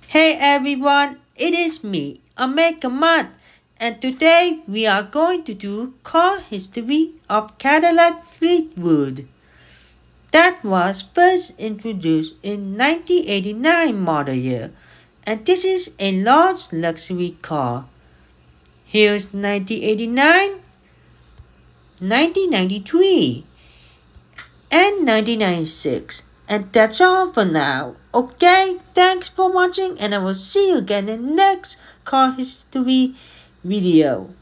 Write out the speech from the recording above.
Hey everyone, it is me, Omega Matt, and today we are going to do car history of Cadillac Fleetwood. That was first introduced in 1989 model year, and this is a large luxury car. Here's 1989, 1993, and 1996. And that's all for now. Okay, thanks for watching and I will see you again in the next car history video.